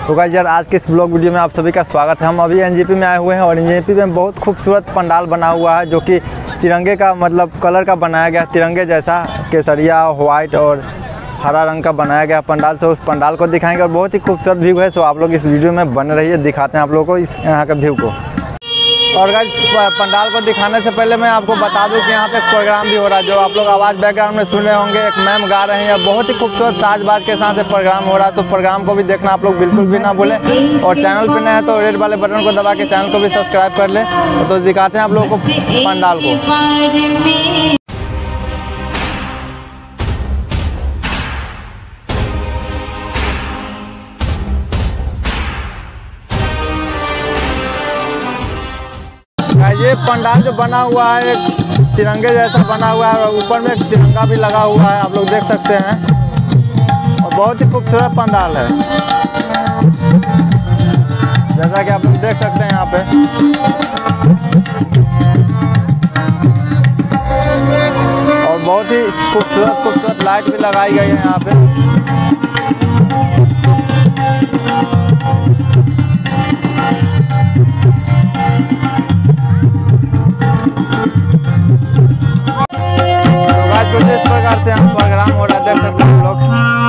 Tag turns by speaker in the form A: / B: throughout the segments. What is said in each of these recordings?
A: तो गाइस यार आज के इस ब्लॉग वीडियो में आप सभी का स्वागत है। हम अभी एनजेपी में आए हुए हैं और एनजेपी में बहुत खूबसूरत पंडाल बना हुआ है जो कि तिरंगे का मतलब कलर का बनाया गया, तिरंगे जैसा केसरिया वाइट और हरा रंग का बनाया गया पंडाल। से उस पंडाल को दिखाएंगे और बहुत ही खूबसूरत व्यू है। सो आप लोग इस वीडियो में बने रहिए, दिखाते हैं आप लोगों को इस यहाँ के व्यू को। और गाइस पंडाल को दिखाने से पहले मैं आपको बता दूं कि यहाँ पे प्रोग्राम भी हो रहा है, जो आप लोग आवाज़ बैकग्राउंड में सुन रहे होंगे। एक मैम गा रहे हैं, बहुत ही खूबसूरत साज-बाज के साथ प्रोग्राम हो रहा है। तो प्रोग्राम को भी देखना आप लोग बिल्कुल भी ना भूलें। और चैनल पे नए हैं तो रेड वाले बटन को दबा के चैनल को भी सब्सक्राइब कर लें। तो दिखाते हैं आप लोगों को पंडाल को। ये पंडाल जो बना हुआ है एक तिरंगे जैसा बना हुआ है और ऊपर में एक तिरंगा भी लगा हुआ है, आप लोग देख सकते हैं। और बहुत ही खूबसूरत पंडाल है, जैसा कि आप लोग देख सकते हैं यहाँ पे। और बहुत ही खूबसूरत लाइट भी लगाई गई है यहाँ पे। कुछ इस प्रकार से हम प्रोग्राम हो रहा है, देख सकते हैं लोग।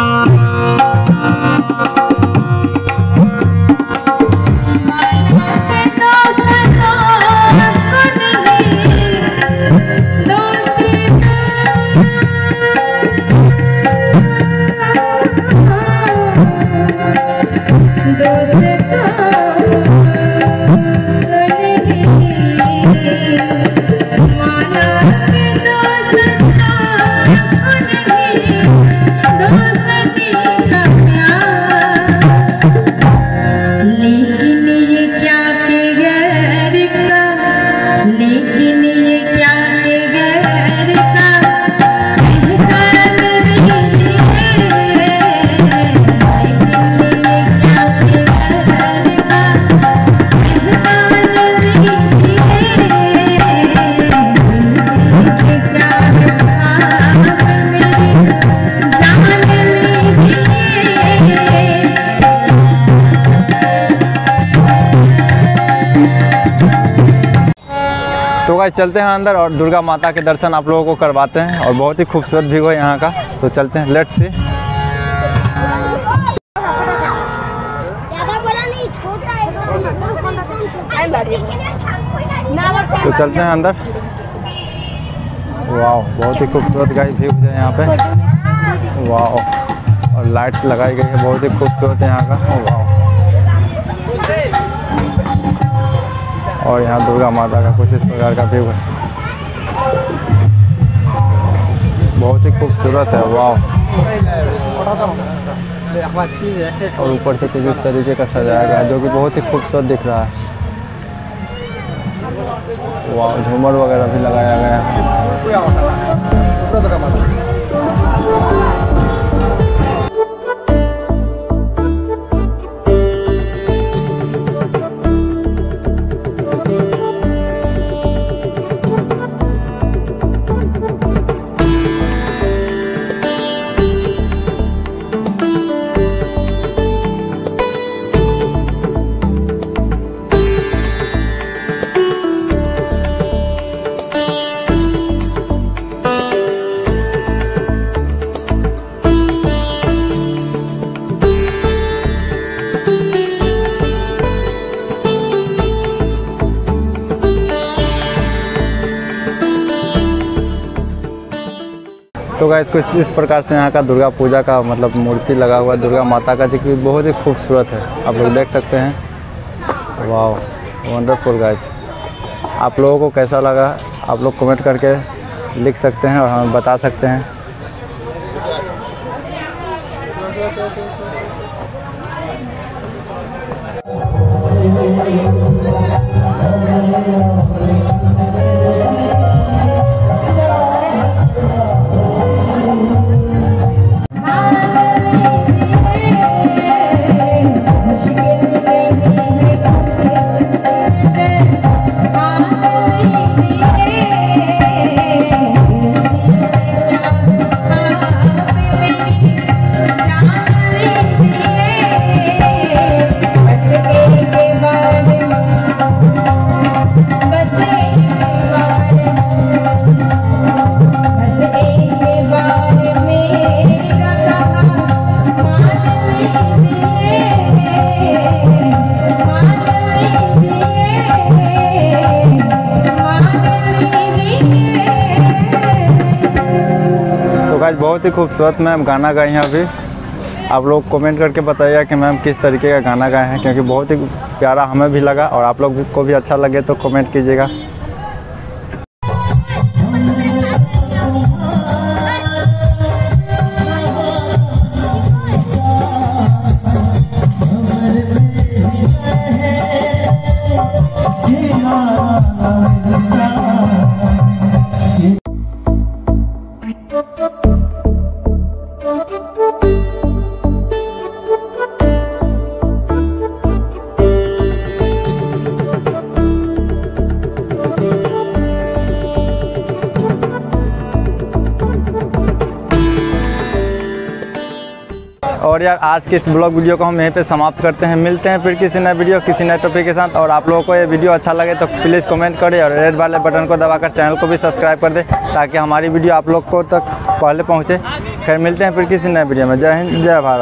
A: तो गाइस चलते हैं अंदर और दुर्गा माता के दर्शन आप लोगों को करवाते हैं। और बहुत ही खूबसूरत व्यू है यहाँ का, तो चलते हैं, लेट्स सी। तो चलते हैं अंदर। वाह, बहुत ही खूबसूरत गाइस व्यू है यहाँ पे। वाह, और लाइट्स लगाई गई है, बहुत ही खूबसूरत है यहाँ का। वाह, और यहाँ दुर्गा माता का कुछ इस प्रकार का व्यू है, बहुत ही खूबसूरत है। वाह, और ऊपर से कुछ इस तरीके का सजाया गया है जो कि बहुत ही खूबसूरत दिख रहा है। वाह, झूमर वगैरह भी लगाया गया है। तो गाइस कुछ इस प्रकार से यहाँ का दुर्गा पूजा का मतलब मूर्ति लगा हुआ है दुर्गा माता का, जो कि बहुत ही खूबसूरत है, आप लोग देख सकते हैं। वाह, वंडरफुल गाइस। आप लोगों को कैसा लगा आप लोग कमेंट करके लिख सकते हैं और हमें बता सकते हैं। ही खूबसूरत मैम गाना गाई हैं अभी। आप लोग कमेंट करके बताइएगा कि मैम किस तरीके का गाना गाए हैं, क्योंकि बहुत ही प्यारा हमें भी लगा और आप लोग को भी अच्छा लगे तो कमेंट कीजिएगा। और यार आज के इस ब्लॉग वीडियो को हम यहीं पे समाप्त करते हैं। मिलते हैं फिर किसी नए वीडियो किसी नए टॉपिक के साथ। और आप लोगों को ये वीडियो अच्छा लगे तो प्लीज़ कमेंट करें और रेड वाले बटन को दबाकर चैनल को भी सब्सक्राइब कर दें, ताकि हमारी वीडियो आप लोग को तक पहले पहुँचे। फिर मिलते हैं फिर किसी नए वीडियो में। जय हिंद, जय भारत।